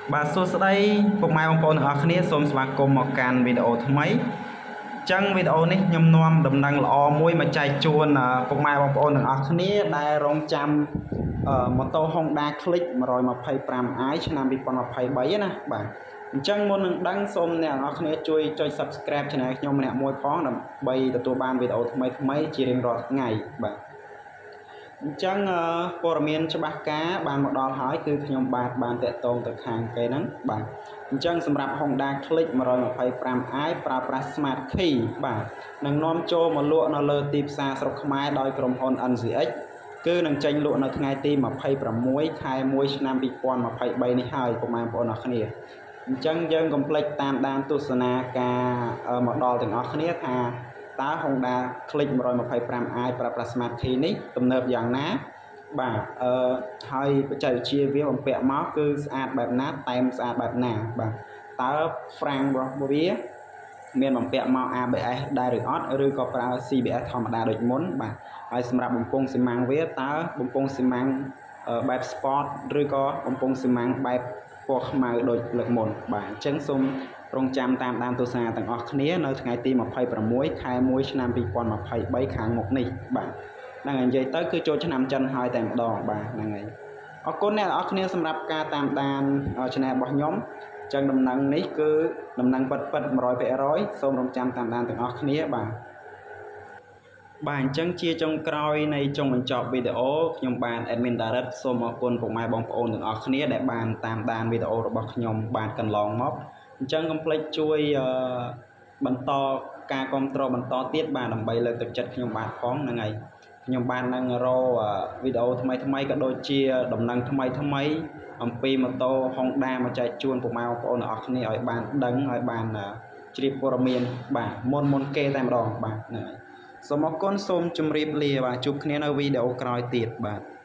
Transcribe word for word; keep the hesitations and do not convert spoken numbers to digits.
បាទសួស្តីពុកម៉ែបងប្អូនទាំងអស់គ្នាសូមស្វាគមន៍មកកាន់វីដេអូថ្មីចឹងវីដេអូនេះខ្ញុំនាំដំណឹងល្អមួយមកចែកជូនពុកម៉ែបងប្អូនទាំងអស់គ្នាដែលរងចាំម៉ូតូ Honda Click one twenty-five i ឆ្នាំtwo thousand twenty-threeណាបាទអញ្ចឹងមុននឹងដឹងសូមអ្នកទាំងអស់គ្នាជួយចុច Subscribe Channel ខ្ញុំម្នាក់មួយផងដើម្បីទទួលបានវីដេអូថ្មីៗជារៀងរាល់ថ្ងៃបាទអញ្ចឹងព័ត៌មានច្បាស់ការបានមកដល់ហើយគឺខ្ញុំបាទបានតាក់ទងទៅខាងគេហ្នឹងបាទអញ្ចឹងសម្រាប់ Honda Click one twenty-five i ប្រើប្រាស់ Smart Key បាទនឹងនាំចូលមកលក់នៅលើទីផ្សារស្រុកខ្មែរដោយក្រុមហ៊ុន N Z X គឺនឹងចេញលក់នៅថ្ងៃទីtwenty-sixខែoneឆ្នាំtwo thousand twenty-threeនេះហើយពុកម៉ែបងប្អូនអរគ្នាអញ្ចឹងយើងកុំភ្លេចតាមដានទស្សនាការមកដល់ទាំងអស់គ្នាថាតើ Honda Click one twenty-five i ប្រើប្រាស់ Smart Key នេះទំនើបយ៉ាងណាបាទអឺហើយបច្ចេកវិទ្យាវាបំពាក់មកគឺស្អាតបែបណាតែមស្អាតបែបណាបាទតើ Frank របស់វាមានបំពាក់មក A B S ដែរឬអត់ឬក៏ប្រើ C B S ធម្មតាដូចមុនបាទហើយសម្រាប់បំពង់ស៊ីម៉ាំងវាតើបំពង់ស៊ីម៉ាំងបែប Sport ឬក៏បំពង់ស៊ីម៉ាំងបែបពណ៌ខ្មៅដូចលើកមុនបាទអញ្ចឹងសូមរងចាំតាមដានទស្សនាទាំងអស់គ្នានៅថ្ងៃទីtwenty-sixខែoneឆ្នាំtwo thousand twenty-threeខាងមុខនេះបាទហ្នឹងហើយនិយាយទៅគឺចូលឆ្នាំចិនហើយតែម្ដងបាទហ្នឹងហើយអរគុណអ្នកនរអគ្នាសម្រាប់ការតាមដាន Channel របស់ខ្ញុំអញ្ចឹងដំណឹងនេះគឺដំណឹងពិតពិតone hundred percent សូមរងចាំតាមដានទាំងអស់គ្នាបាទបាទអញ្ចឹងជាចុងក្រោយនៃចុងបញ្ចប់វីដេអូខ្ញុំបាន Admin Direct សូមអរគុណពុកម៉ែបងប្អូនទាំងអស់គ្នាដែលបានតាមដានវីដេអូរបស់ខ្ញុំបានកន្លងមកអញ្ចឹងកុំភ្លេចជួយបន្តការគាំទ្របន្តទៀតបាទដើម្បីលើកទឹកចិត្តខ្ញុំបាទផងហ្នឹងហើយខ្ញុំបាននឹងរកវីដេអូថ្មីថ្មីក៏ដូចជាដំណឹងថ្មីថ្មីអំពីម៉ូតូ Honda មកចែកជូនពុកម៉ែបងប្អូនទាំងអស់គ្នាឲ្យបានដឹងឲ្យបានជ្រាបព័ត៌មានបាទមុនមុនគេតែម្ដងបាទហ្នឹងហើយសូមអរគុណសូមជម្រាបលាបាទជួបគ្នានៅវីដេអូក្រោយទៀតបាទ